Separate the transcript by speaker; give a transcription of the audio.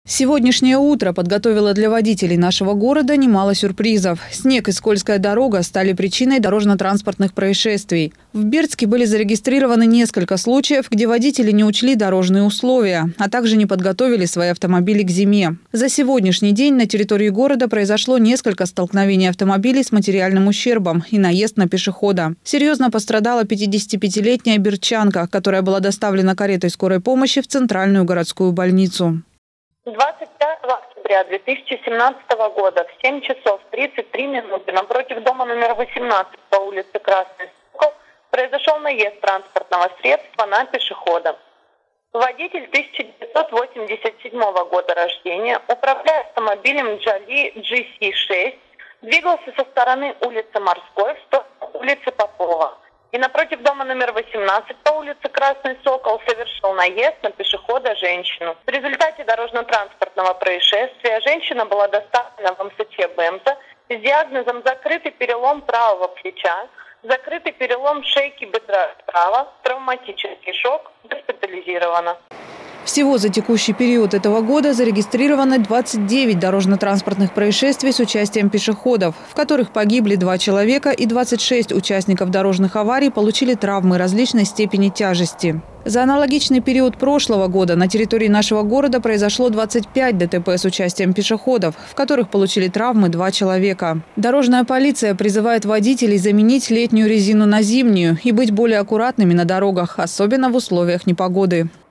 Speaker 1: Сегодняшнее утро подготовило для водителей нашего города немало сюрпризов. Снег и скользкая дорога стали причиной дорожно-транспортных происшествий. В Бердске были зарегистрированы несколько случаев, где водители не учли дорожные условия, а также не подготовили свои автомобили к зиме. За сегодняшний день на территории города произошло несколько столкновений автомобилей с материальным ущербом и наезд на пешехода. Серьезно пострадала 55-летняя бердчанка, которая была доставлена каретой скорой помощи в Центральную городскую больницу.
Speaker 2: 25 октября 2017 года в 7 часов 33 минуты напротив дома номер 18 по улице Красный Сокол произошел наезд транспортного средства на пешехода. Водитель 1987 года рождения, управляя автомобилем Джали GC6, двигался со стороны улицы Морской в сторону улицы Попова. И напротив дома номер 18 по улице Красный Сокол совершил наезд на пешехода-женщину. В результате дорожно-транспортного происшествия женщина была доставлена в МСЧ Бэмса с диагнозом закрытый перелом правого плеча, закрытый перелом шейки бедра справа, травматический шок, госпитализирована.
Speaker 1: Всего за текущий период этого года зарегистрировано 29 дорожно-транспортных происшествий с участием пешеходов, в которых погибли 2 человека и 26 участников дорожных аварий получили травмы различной степени тяжести. За аналогичный период прошлого года на территории нашего города произошло 25 ДТП с участием пешеходов, в которых получили травмы 2 человека. Дорожная полиция призывает водителей заменить летнюю резину на зимнюю и быть более аккуратными на дорогах, особенно в условиях непогоды.